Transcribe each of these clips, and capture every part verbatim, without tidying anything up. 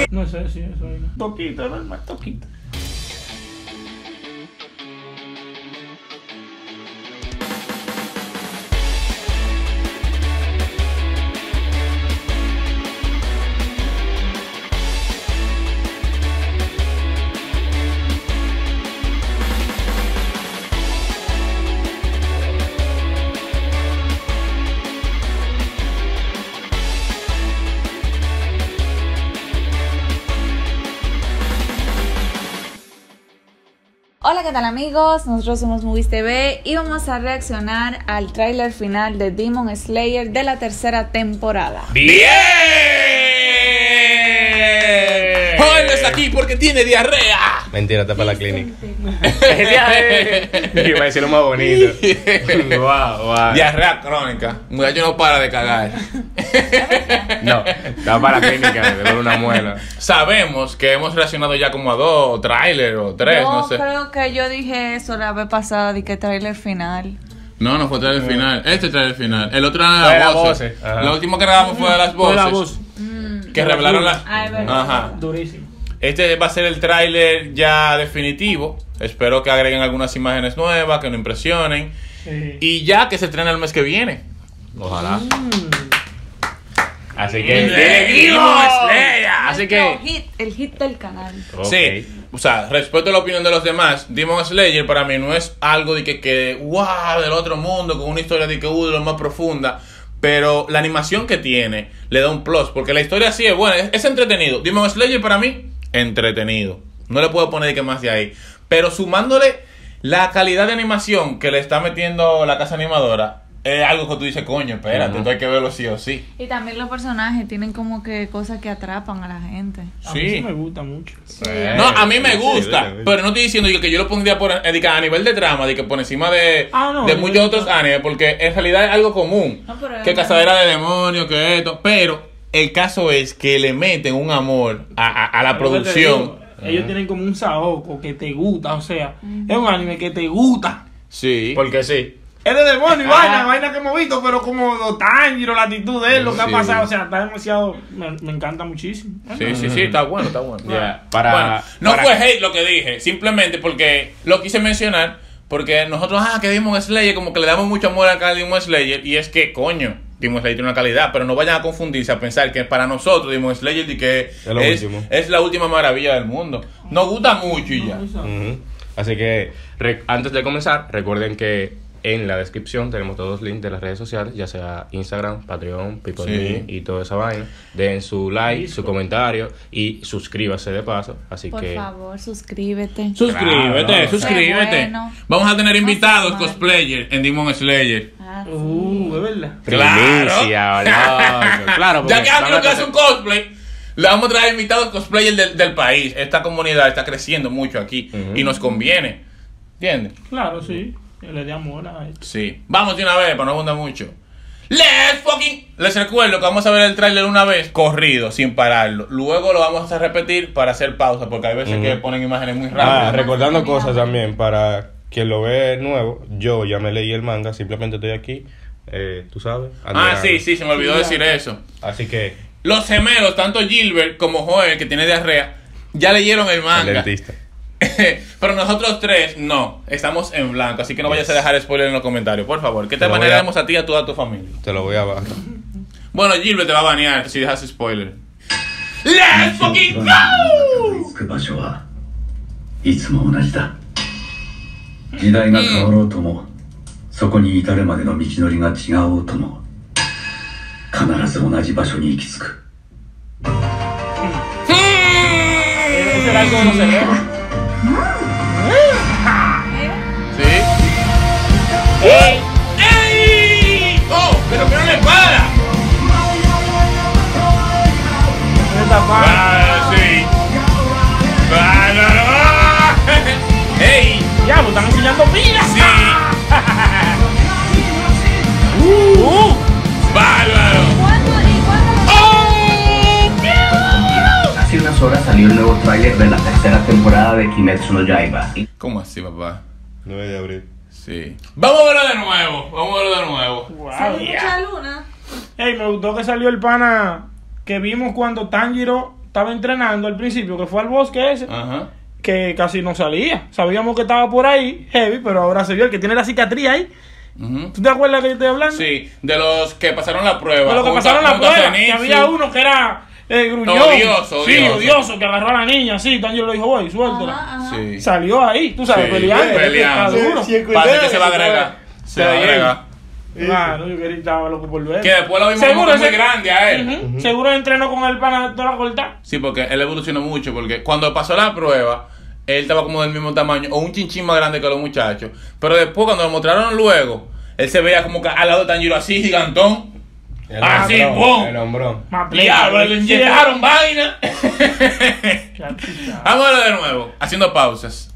No sé si eso es. Toquito, normal, toquito. Hola, ¿qué tal amigos? Nosotros somos Movies T V y vamos a reaccionar al tráiler final de Demon Slayer de la tercera temporada. ¡Bien! Joel está aquí porque tiene diarrea. Mentira, está para la clínica. Diarrea. Iba a decir lo más bonito. Wow, wow. Diarrea crónica. El muchacho no para de cagar. No, está para la clínica, le duele una muela. Sabemos que hemos reaccionado ya como a dos trailers o tres, Yo no sé. creo que yo dije eso la vez pasada, de que tráiler final. No, no fue trailer final. Este trailer final. El otro Fue era de las las voces. voces. Ajá. Lo último que grabamos fue de las Fue voces. la voz. Mm. Que revelaron la. Ah, es verdad. Ajá. Durísimo. Este va a ser el tráiler ya definitivo. Espero que agreguen algunas imágenes nuevas, que nos impresionen. Sí. Y ya que se estrena el mes que viene. Ojalá. Mm. Así que. ¡Seguimos! Así Nuestro que. hit, el hit del canal. Ok. Sí, o sea, respeto la opinión de los demás. Demon Slayer para mí no es algo de que, que wow, del otro mundo, con una historia de que uh, de lo más profunda. Pero la animación que tiene le da un plus, porque la historia sí es buena, es, es entretenido. Demon Slayer para mí, entretenido. No le puedo poner de que más de ahí. Pero sumándole la calidad de animación que le está metiendo la casa animadora, es algo que tú dices, coño, espérate, Uh-huh. esto hay que verlo sí o sí. Y también los personajes tienen como que cosas que atrapan a la gente. A mí Sí. sí me gusta mucho. No, a mí me Sí, gusta, sí, sí. pero no estoy diciendo yo que yo lo pondría por, eh, de que a nivel de trama, de que por encima de, Ah, no, de a nivel muchos de otros trama. animes, porque en realidad es algo común, No, pero que es- cazadera de demonios, que esto, pero el caso es que le meten un amor a, a- a la Pero que te producción. digo, ellos tienen como un saoco que te gusta, o sea, es un anime que te gusta. Sí. Porque sí. Es de demonio y Ah. vaina, vaina que hemos visto, pero como los Tanjiro, la actitud de él, lo que Sí. ha pasado, o sea, está demasiado, me, me encanta muchísimo. Sí, sí, sí, está bueno, está bueno. Ya, para. Bueno, no para- fue hate lo que dije, simplemente porque lo quise mencionar, porque nosotros, ah, que Demon Slayer, como que le damos mucho amor acá a Demon Slayer, y es que, coño, Demon Slayer tiene una calidad, pero no vayan a confundirse a pensar que para nosotros Demon Slayer de que Es lo es, último. es la última maravilla del mundo. Nos gusta mucho y ya. Ujú. Así que re- antes de comenzar, recuerden que en la descripción tenemos todos los links de las redes sociales, ya sea Instagram, Patreon, People Sí. Me y toda esa vaina. Den su like, Listo. su comentario y suscríbase de paso. Así Por que favor, suscríbete. Suscríbete, Claro. suscríbete. Qué bueno. Vamos a tener No invitados seas mal. cosplayers en Demon Slayer. Ah, sí. Uh, es verdad. primicia, loco. Claro, porque Ya que Ángel van a que hace tratar- un cosplay, le vamos a traer invitados cosplayers del, del país. Esta comunidad está creciendo mucho aquí Ujú. y nos conviene. ¿Entiendes? Claro, sí. Que le dé amor a esto. Sí. Vamos de una vez para no abundar mucho. Let's fucking. Les recuerdo que vamos a ver el tráiler una vez corrido, sin pararlo. Luego lo vamos a repetir para hacer pausa, porque hay veces Ujú. que ponen imágenes muy Ah, rápidas. recordando cosas también para quien lo ve nuevo. Yo ya me leí el manga, simplemente estoy aquí. Eh, tú sabes. Ah, admirando. sí, sí, se me olvidó Sí, decir ya. eso. Así que, Los gemelos, tanto Gilbert como Joel, que tiene diarrea, ya leyeron el el manga. dentista. Pero nosotros tres no, estamos en blanco, así que no vayas a dejar spoiler en los comentarios, por favor. ¿Qué te Te lo voy a- banearemos a ti y a toda tu familia? Te lo voy a bajar. Bueno, Gilbert te va a banear si dejas spoiler. ¡Let's fucking 行 go! く場所はいつも同じだ。時代が変わろうとも、そこに至るまでの道のりが違おうとも、必ず同じ場所に行き着く。 Ese era algo de los cerebros. ¿Sí? ¡Ey! ¡Ey! ¡Oh! ¡Pero que no le para! Esta parte. ¡Ah, sí! ¡Bárbaro! ¡Ey! Ya, me están enseñando vidas. ¡Sí! ¡Uh! ¡Bárbaro! ¿Cuándo y cuándo? ¡Oh! Hace unas horas salió el nuevo tráiler de la tercera temporada de Kimetsu no Yaiba. Y ¿Cómo así, papá? nueve de abril. Sí. Vamos a verlo de nuevo. Vamos a verlo de nuevo. Wow, Salió ya. mucha luna. Ey, me gustó que salió el pana que vimos cuando Tanjiro estaba entrenando al principio, que fue al bosque ese, Ajá. que casi no salía. Sabíamos que estaba por ahí, heavy, pero ahora se vio el que tiene la cicatriz ahí. Ujú. ¿Tú te acuerdas que yo estoy hablando? Sí, de los que pasaron la prueba. De los que Junto- pasaron la junto a prueba. Que Zenitsu. había uno que era eh, gruñón. Odioso, Sí, odioso. odioso, que agarró a la niña, sí. Angelo le dijo, voy, suéltala. Ajá, ajá. Sí. Salió ahí, tú sabes, Sí, peleando. peleando. Está duro. Sí, sí, Parece que se va a agregar. Se va a Está bien. agregar. Claro, yo quería estaba loco por ver. Que después lo vimos como que muy ese- grande a él. Ujú. Seguro entrenó con el pana de toda la corta. Sí, porque él evolucionó mucho. Porque cuando pasó la prueba, él estaba como del mismo tamaño o un chinchín más grande que los muchachos. Pero después, cuando lo mostraron luego, él se veía como que al lado de Tanjiro así, gigantón. El Así, hombrón, ¡pum! El hombrón. Más Diablo, le inyectaron vaina. Chatita. Vamos a verlo de nuevo, haciendo pausas.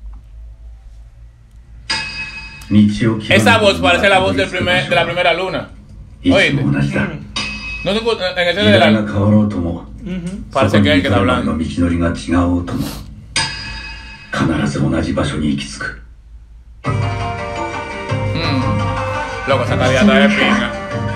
道を極め Esa る voz 者が parece la voz たど del り着く primer, 場 de la 所は primera luna. いつ Oíste. も同じだ No te escu- en el 時 ese de 代が la... 変わろうとも Ujú. そ Parece こ que に es el que 至 está るまでの hablando. 道のりが違おうとも必ず同じ場所に行き着く Mm. Loco, esa calidad está de pinga.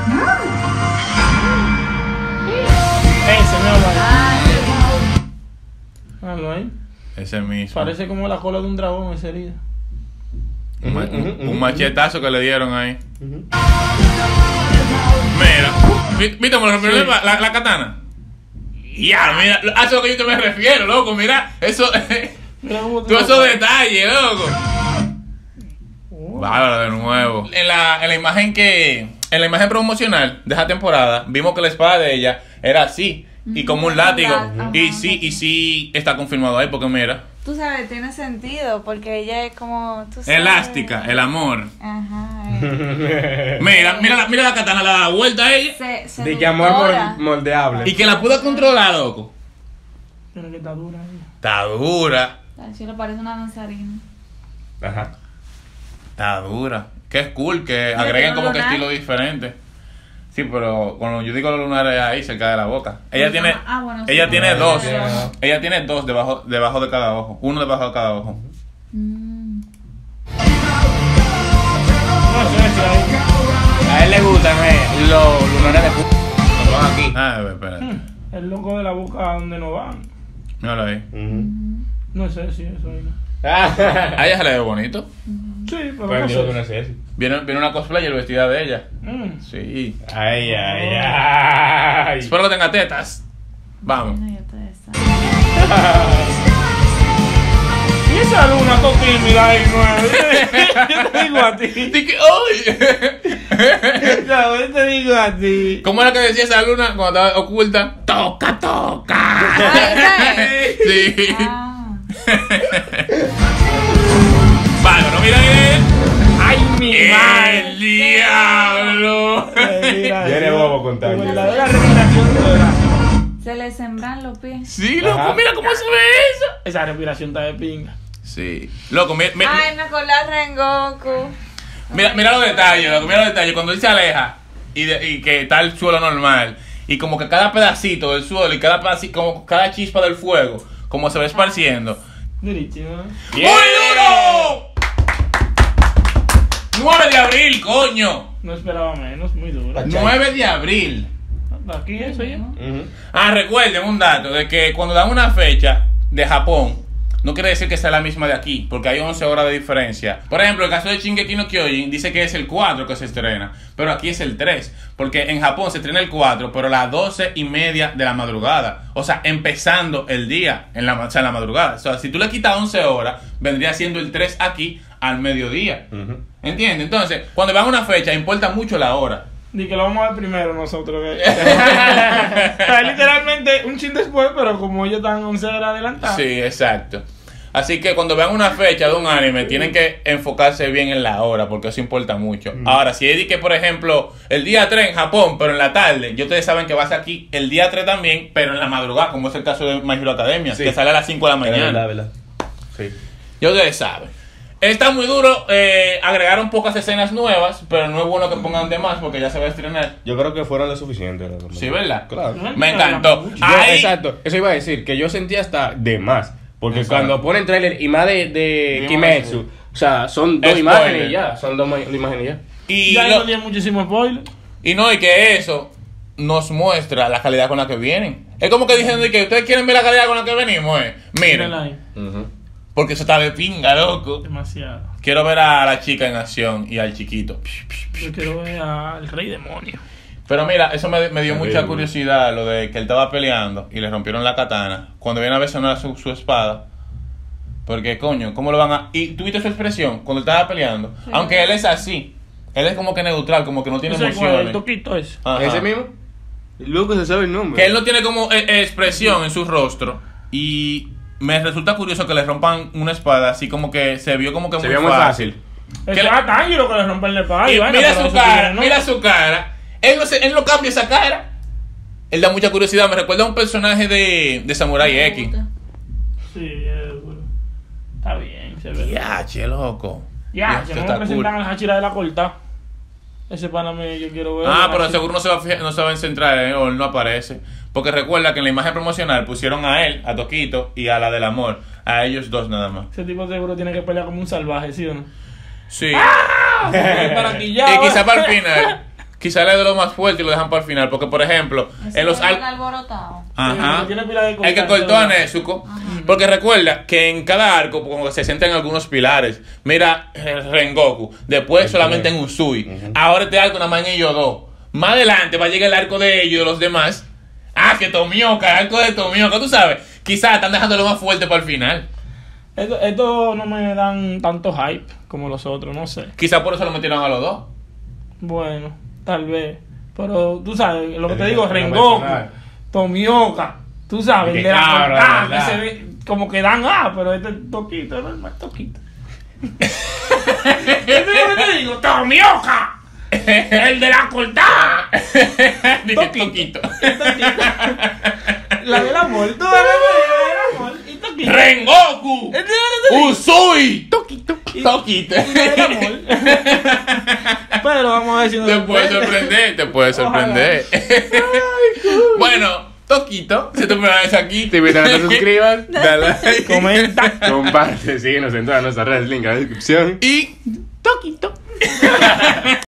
Ese, míralo ahí. Míralo ahí. Ese mismo. Parece como la cola de un dragón esa herida. Un, ma- Ujú, un- ujú, un machetazo que le dieron ahí. Ujú. Mira, vi- ¿viste cómo le rompieron la, la, la katana? Ya, mira, a eso es lo que yo te me refiero, loco. Mira, eso, Mira cómo todos esos detalles, loco. Bárbaro de nuevo. En la, en la imagen que, en la imagen promocional de esa temporada, vimos que la espada de ella era así y como un látigo. Ajá. Y sí, y sí está confirmado ahí porque mira, Tú sabes, tiene sentido, porque ella es como... Tú sabes. elástica, el amor. Ajá. eh. Mira, mira, la- mira la katana, le da la vuelta a ella Se, se De que amor seductora. mol- moldeable. y que la pudo controlar, loco. Mira que está dura ella. Está dura. Ay, sí, le parece una danzarina. Ajá. Está dura. Que es cool que Mira, agreguen tiene como un que lunar. estilo diferente. Sí, pero cuando yo digo los lunares ahí cerca de la boca. Ella Pues, tiene ah, bueno, sí, ella sí, tiene sí, dos. sí, sí. Ella tiene dos debajo debajo de cada ojo. Uno debajo de cada ojo. Mm. No sé si ahí. A él le gustan eh, los lunares de puta. Cuando van aquí. Ah, a ver, espérate. El loco de la boca donde no van. Míralo ahí. Ujú. No sé si eso ahí no. Ah, A ella se le ve bonito. Sí, pero pues no dijo que sé. no es ese. Viene, viene una cosplayer vestida de ella. Mm. Sí. Ay, ay, ay. Espero que tenga tetas. Vamos. Bueno, ya ustedes saben. Y esa luna todo tímida ahí, nueve. Yo te digo a ti. Dije, ¡ay! Ya, yo te digo a ti. ¿Cómo era que decía esa luna cuando estaba oculta? ¡Toca, toca! Ah, ¿esa es? Sí. Ah. Bárbaro, mira bien. ¡Ay, mi ¡El madre! diablo! Viene bobo con tal. Tu verdadera respiración de verdad. Se le sembran los pies. Sí, loco, Ajá. mira cómo se ve eso. Esa respiración está de pinga. Sí. Loco, mira, mira, Ay, me acordé a Rengoku. mira, mira los detalles, loco, mira los detalles. Cuando él se aleja y, de- y que está el suelo normal, y como que cada pedacito del suelo y cada pedacito, como cada chispa del fuego, como se va esparciendo. Durísimo. ¡Muy duro! nueve de abril, coño. No esperaba menos, muy duro. nueve de abril. Aquí eso ya. Ujú. Ah, recuerden un dato de que cuando dan una fecha de Japón, no quiere decir que sea la misma de aquí, porque hay once horas de diferencia. Por ejemplo, el caso de Shingeki no Kyojin dice que es el cuatro que se estrena, pero aquí es el tres, porque en Japón se estrena el cuatro, pero a las doce y media de la madrugada. O sea, empezando el día en la, o sea, en la madrugada. O sea, si tú le quitas once horas, vendría siendo el tres aquí al mediodía. Ujú. ¿Entiendes? Entonces, cuando van a una fecha, importa mucho la hora. Di que lo vamos a ver primero nosotros. Que... o sea, literalmente un chin después, pero como ellos están once horas adelantados. Sí, exacto. Así que cuando vean una fecha de un anime, tienen que enfocarse bien en la hora, porque eso importa mucho. Ahora, si es de que, por ejemplo, el día tres en Japón, pero en la tarde, ya ustedes saben que va a ser aquí el día tres también, pero en la madrugada, como es el caso de My Hero Academia, Sí. que sale a las cinco de la Es verdad, mañana. verdad. Sí. Ya ustedes saben. Está muy duro, eh, agregaron pocas escenas nuevas, pero no es bueno que pongan de más porque ya se va a estrenar. Yo creo que fueron lo suficiente. la verdad. Sí, ¿verdad? Claro. Me encantó. Yo- Ahí- exacto, eso iba a decir, que yo sentía hasta de más. Porque Exacto. cuando ponen trailer y más de, de Kimetsu. Kimetsu, o sea, son dos Spoiler. imágenes y ya, son dos ma- imágenes y ya. Y, Ya lo- no tiene muchísimo spoiler. y no, y que eso, nos muestra la calidad con la que vienen. Es como que dicen de que ustedes quieren ver la calidad con la que venimos, eh. Miren, Mírala ahí. Ujú. porque eso está de pinga, loco. Demasiado. Quiero ver a la chica en acción y al chiquito. Yo quiero ver al rey demonio. Pero mira, eso me, me dio Está mucha bien. curiosidad, lo de que él estaba peleando y le rompieron la katana. Cuando viene a ver sonar su, su espada. Porque, coño, ¿cómo lo van a...? Y tuviste su expresión cuando él estaba peleando. Sí. Aunque él es así. Él es como que neutral, como que no tiene ¿Ese cuál? El emociones. toquito ese. Ajá. ¿Ese mismo? Loco, se sabe el nombre. Que él no tiene como eh, expresión en su rostro. Y me resulta curioso que le rompan una espada así como que se vio como que Se muy, vio muy fácil. Es Que le- a Tanjiro que le rompen la espada. Y y vaina, mira pero su eso cara, tiene, ¿no? mira su cara. Él no, se, él no cambia esa cara. Él da mucha curiosidad. Me recuerda a un personaje de, de Samurai X. Sí, es duro. Está bien, se ve. Ya, che, loco. Ya, Esto que no está me presentan cool. al Hachira de la corta. Ese pana me yo quiero ver. Ah, pero seguro no se va a, fija- no se va a centrar en él, o él no aparece. Porque recuerda que en la imagen promocional pusieron a él, a Toquito y a la del amor. A ellos dos nada más. Ese tipo seguro tiene que pelear como un salvaje, ¿sí o no? Sí. Para aquí ya. Y quizá para el final. Quizá le de lo más fuerte y lo dejan para el final. Porque, por ejemplo, en los al- alborotado. Ajá. Sí, tiene pila de El que cortar, cortó a ¿verdad? Nezuko. Porque recuerda que en cada arco como que se centra en algunos pilares. Mira eh, Rengoku. Después solamente en Usui. Ahora este arco nada más en ellos dos. Más adelante va a llegar el arco de ellos y de los demás. Ah, que Tomioka, el arco de Tomioka. Tú sabes. Quizás están dejándolo más fuerte para el final. Esto, esto no me dan tanto hype como los otros, no sé. Quizás por eso lo metieron a los dos. Bueno, tal vez. Pero tú sabes, lo que te El- digo, el Rengoku, personaje. Tomioka, tú sabes, Y el que de la cabra, cortada, ¿verdad? que se ve como que dan ah, pero este Toquito, no es más Toquito. ¿Este es lo que te digo? Tomioka, el de la cortada. Dije Toquito. Toquito. La del amor, tú eres la del amor y Toquito. Rengoku. Este es lo que te digo. Usui. Toquito. Toquito. Y la del amor. Pero vamos a ver si nos Te puede sorprende. sorprender, te puede sorprender. Bueno, Toquito, si te pones aquí, Te invito a que te suscribas, dale like. Comenta. comparte, síguenos en todas nuestras redes, link en la descripción. Y Toquito.